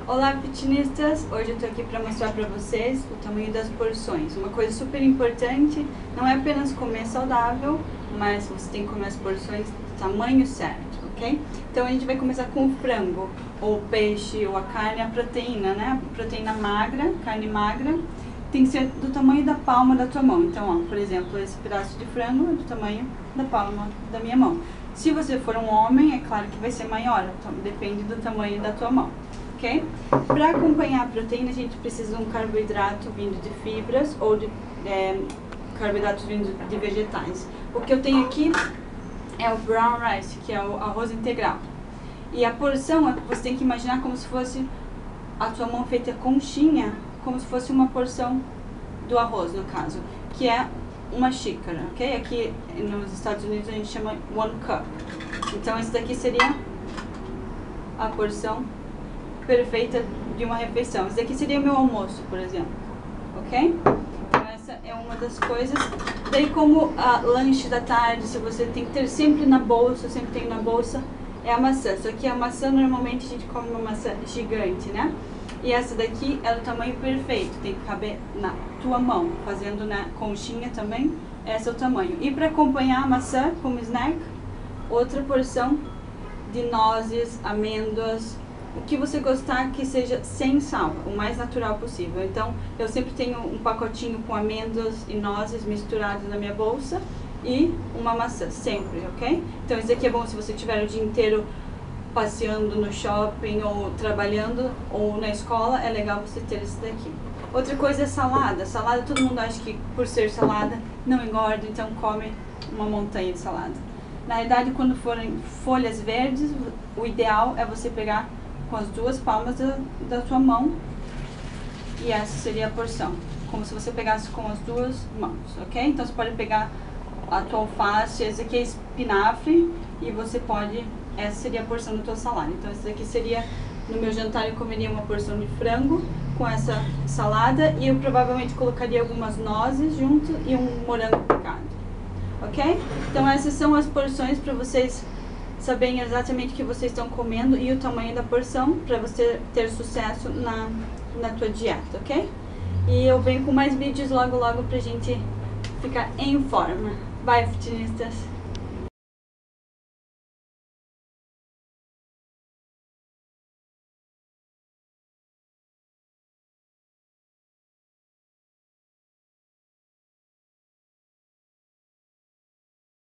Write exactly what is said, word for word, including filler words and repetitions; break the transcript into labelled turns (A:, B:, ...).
A: Olá, fitnestas! Hoje eu tô aqui para mostrar para vocês o tamanho das porções. Uma coisa super importante, não é apenas comer saudável, mas você tem que comer as porções do tamanho certo, ok? Então a gente vai começar com o frango, ou o peixe, ou a carne, a proteína, né? A proteína magra, carne magra, tem que ser do tamanho da palma da tua mão. Então, ó, por exemplo, esse pedaço de frango é do tamanho da palma da minha mão. Se você for um homem, é claro que vai ser maior, então depende do tamanho da tua mão. Ok? Para acompanhar a proteína, a gente precisa de um carboidrato vindo de fibras ou de é, carboidratos vindo de vegetais. O que eu tenho aqui é o brown rice, que é o arroz integral. E a porção, você tem que imaginar como se fosse a tua mão feita conchinha, como se fosse uma porção do arroz, no caso, que é uma xícara, ok? Aqui nos Estados Unidos a gente chama one cup. Então esse daqui seria a porção perfeita de uma refeição. Esse aqui seria o meu almoço, por exemplo, ok? Então essa é uma das coisas. Daí, como a lanche da tarde, se você tem que ter sempre na bolsa, sempre tem na bolsa, é a maçã. Só que a maçã, normalmente a gente come uma maçã gigante, né? E essa daqui é do tamanho perfeito, tem que caber na tua mão, fazendo na conchinha também, esse é o tamanho. E para acompanhar a maçã como snack, outra porção de nozes, amêndoas, o que você gostar que seja sem sal, o mais natural possível. Então, eu sempre tenho um pacotinho com amêndoas e nozes misturados na minha bolsa e uma maçã, sempre, ok? Então, esse aqui é bom se você tiver o dia inteiro passeando no shopping ou trabalhando ou na escola, é legal você ter esse daqui. Outra coisa é salada. Salada, todo mundo acha que por ser salada não engorda, então come uma montanha de salada. Na verdade, quando forem folhas verdes, o ideal é você pegar com as duas palmas da, da sua mão, e essa seria a porção, como se você pegasse com as duas mãos, ok? Então você pode pegar a tua alface, esse aqui é espinafre, e você pode, essa seria a porção da tua salada. Então esse aqui seria, no meu jantar eu comeria uma porção de frango com essa salada, e eu provavelmente colocaria algumas nozes junto e um morango picado, ok? Então essas são as porções para vocês saberem exatamente o que vocês estão comendo e o tamanho da porção para você ter sucesso na, na tua dieta, ok? E eu venho com mais vídeos logo logo pra gente ficar em forma. Bye, fitnesses!